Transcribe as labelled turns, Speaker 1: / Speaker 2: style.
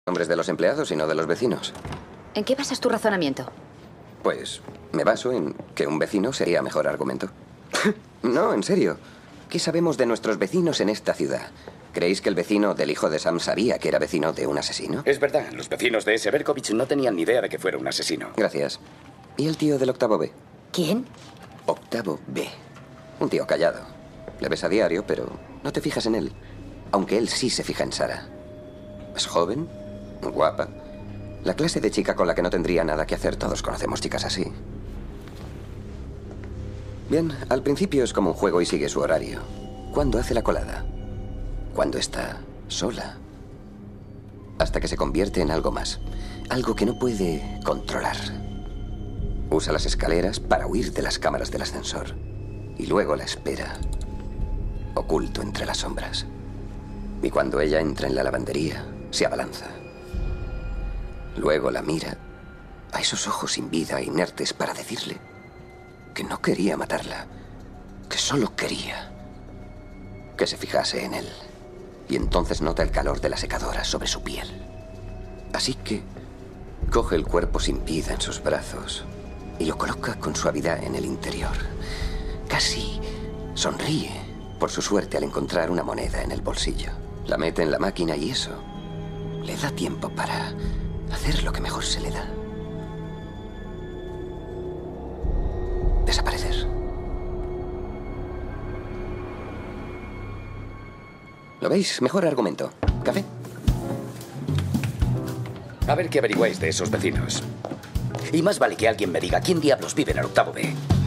Speaker 1: Nombres de los empleados y no de los vecinos.
Speaker 2: ¿En qué basas tu razonamiento?
Speaker 1: Pues me baso en que un vecino sería mejor argumento. No, en serio. ¿Qué sabemos de nuestros vecinos en esta ciudad? ¿Creéis que el vecino del hijo de Sam sabía que era vecino de un asesino?
Speaker 3: Es verdad, los vecinos de ese Berkovich no tenían ni idea de que fuera un asesino.
Speaker 1: Gracias. ¿Y el tío del octavo B?
Speaker 2: ¿Quién?
Speaker 1: Octavo B. Un tío callado. Le ves a diario, pero no te fijas en él. Aunque él sí se fija en Sara. Es joven, guapa. La clase de chica con la que no tendría nada que hacer. Todos conocemos chicas así. Bien, al principio es como un juego y sigue su horario. ¿Cuándo hace la colada? Cuando está sola. Hasta que se convierte en algo más. Algo que no puede controlar. Usa las escaleras para huir de las cámaras del ascensor. Y luego la espera, oculto entre las sombras. Y cuando ella entra en la lavandería, se abalanza. Luego la mira a esos ojos sin vida, inertes, para decirle que no quería matarla, que solo quería que se fijase en él. Y entonces nota el calor de la secadora sobre su piel. Así que coge el cuerpo sin vida en sus brazos y lo coloca con suavidad en el interior. Casi sonríe por su suerte al encontrar una moneda en el bolsillo. La mete en la máquina y eso le da tiempo para hacer lo que mejor se le da. Desaparecer. ¿Lo veis? Mejor argumento. ¿Café?
Speaker 3: A ver qué averiguáis de esos vecinos. Y más vale que alguien me diga quién diablos vive en el octavo B.